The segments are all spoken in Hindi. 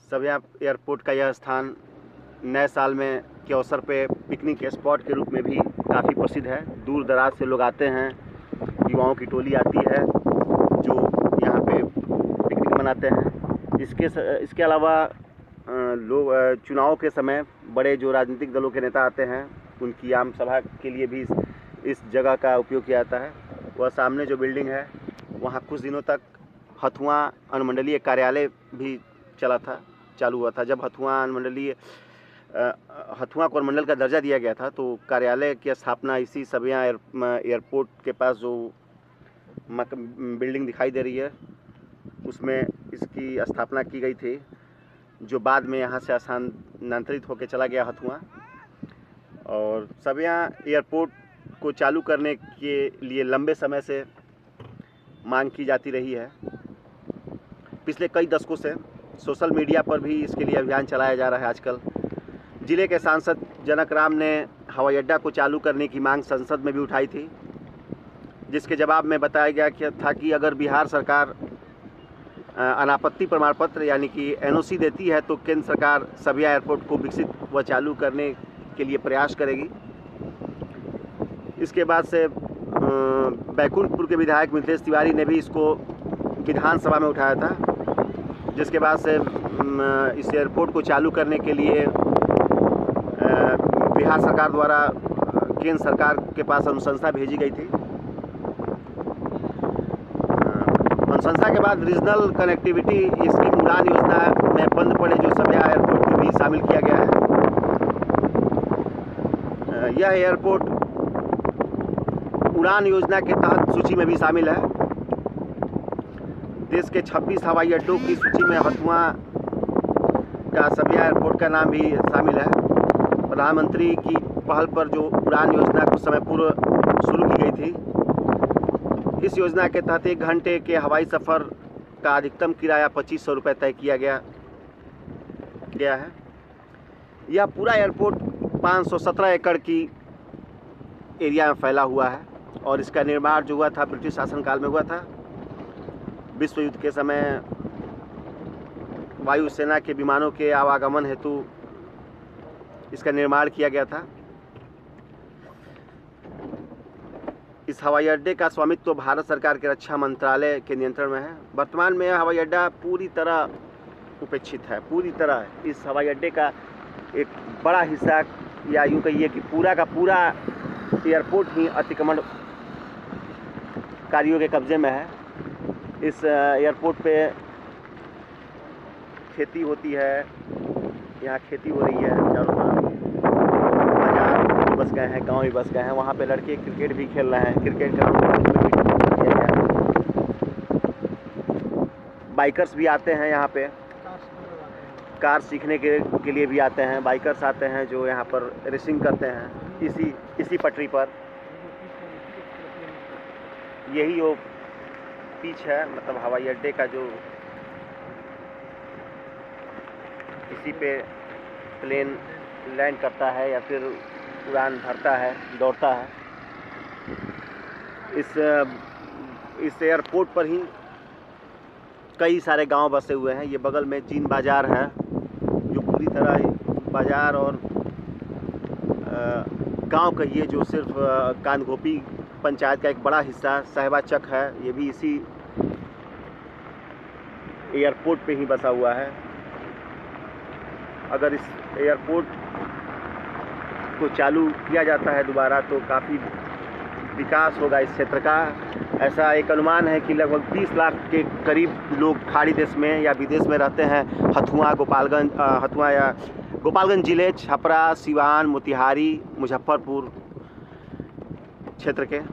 सबिया एयरपोर्ट का यह स्थान नए साल में के अवसर पे पिकनिक स्पॉट के रूप में भी काफ़ी प्रसिद्ध है। दूर दराज से लोग आते हैं, युवाओं की टोली आती है जो यहाँ पे पिकनिक मनाते हैं। इसके अलावा लोग चुनाव के समय बड़े जो राजनीतिक दलों के नेता आते हैं उनकी आम सभा के लिए भी इस जगह का उपयोग किया जाता है। वह सामने जो बिल्डिंग है वहाँ कुछ दिनों तक हथुआ अनुमंडलीय कार्यालय भी चालू हुआ था। जब हथुआ को अनुमंडल का दर्जा दिया गया था तो कार्यालय की स्थापना इसी सबिया एयरपोर्ट के पास जो बिल्डिंग दिखाई दे रही है उसमें इसकी स्थापना की गई थी, जो बाद में यहाँ से स्थानांतरित होकर चला गया हथुआ। और सबिया एयरपोर्ट को चालू करने के लिए लंबे समय से मांग की जाती रही है। पिछले कई दशकों से सोशल मीडिया पर भी इसके लिए अभियान चलाया जा रहा है। आजकल जिले के सांसद जनक राम ने हवाई अड्डा को चालू करने की मांग संसद में भी उठाई थी, जिसके जवाब में बताया गया था कि अगर बिहार सरकार अनापत्ति प्रमाण पत्र यानी कि एनओसी देती है तो केंद्र सरकार सबिया एयरपोर्ट को विकसित व चालू करने के लिए प्रयास करेगी। इसके बाद से बैकुंठपुर के विधायक मिथिलेश तिवारी ने भी इसको विधानसभा में उठाया था, जिसके बाद से इस एयरपोर्ट को चालू करने के लिए बिहार सरकार द्वारा केंद्र सरकार के पास अनुशंसा भेजी गई थी। अनुशंसा के बाद रीजनल कनेक्टिविटी स्कीम उड़ान योजना में बंद पड़े जो सबिया एयरपोर्ट को भी शामिल किया गया है। यह एयरपोर्ट उड़ान योजना के तहत सूची में भी शामिल है। देश के 26 हवाई अड्डों की सूची में हथुआ का सबिया एयरपोर्ट का नाम भी शामिल है। प्रधानमंत्री की पहल पर जो उड़ान योजना कुछ समय पूर्व शुरू की गई थी, इस योजना के तहत 1 घंटे के हवाई सफ़र का अधिकतम किराया 2500 रुपये तय किया गया है। यह पूरा एयरपोर्ट 517 एकड़ की एरिया में फैला हुआ है और इसका निर्माण जो हुआ था ब्रिटिश शासनकाल में हुआ था। विश्व युद्ध के समय वायुसेना के विमानों के आवागमन हेतु इसका निर्माण किया गया था। इस हवाई अड्डे का स्वामित्व भारत सरकार के रक्षा मंत्रालय के नियंत्रण में है। वर्तमान में यह हवाई अड्डा पूरी तरह उपेक्षित है। पूरी तरह इस हवाई अड्डे का एक बड़ा हिस्सा या यूँ कहिए कि पूरा का पूरा एयरपोर्ट ही अतिक्रमण कारियों के कब्जे में है। इस एयरपोर्ट पे खेती होती है, यहाँ खेती हो रही है चारों तरफ। बाजार बस गए हैं, गांव भी बस गए हैं, वहाँ पे लड़के क्रिकेट भी खेल रहे हैं। क्रिकेट ग्राउंड बाइकर्स भी आते हैं यहाँ पे, कार सीखने के लिए भी आते हैं। बाइकर्स आते हैं जो यहाँ पर रेसिंग करते हैं इसी पटरी पर। यही वो पिच है, मतलब हवाई अड्डे का, जो इसी पे प्लेन लैंड करता है या फिर उड़ान भरता है, दौड़ता है। इस एयरपोर्ट पर ही कई सारे गांव बसे हुए हैं। ये बगल में जीन बाज़ार है जो पूरी तरह बाज़ार और गांव कहिए जो सिर्फ कांदगोपी पंचायत का एक बड़ा हिस्सा साहिबा चक है, ये भी इसी एयरपोर्ट पे ही बसा हुआ है। अगर इस एयरपोर्ट को चालू किया जाता है दोबारा तो काफ़ी विकास होगा इस क्षेत्र का। ऐसा एक अनुमान है कि लगभग 20 लाख के करीब लोग खाड़ी देश में या विदेश में रहते हैं। हथुआ या गोपालगंज जिले, छपरा, सिवान, मोतिहारी, मुजफ्फरपुर क्षेत्र के।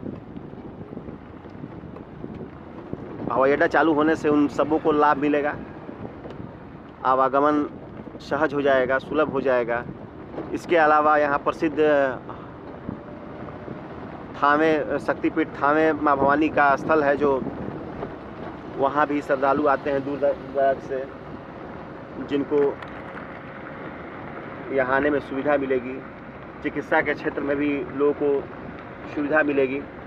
हवाई अड्डा चालू होने से उन सबों को लाभ मिलेगा, आवागमन सहज हो जाएगा, सुलभ हो जाएगा। इसके अलावा यहाँ प्रसिद्ध शक्तिपीठ थावे माँ भवानी का स्थल है, जो वहाँ भी श्रद्धालु आते हैं दूर दराज से, जिनको यहाँ आने में सुविधा मिलेगी। चिकित्सा के क्षेत्र में भी लोगों को सुविधा मिलेगी।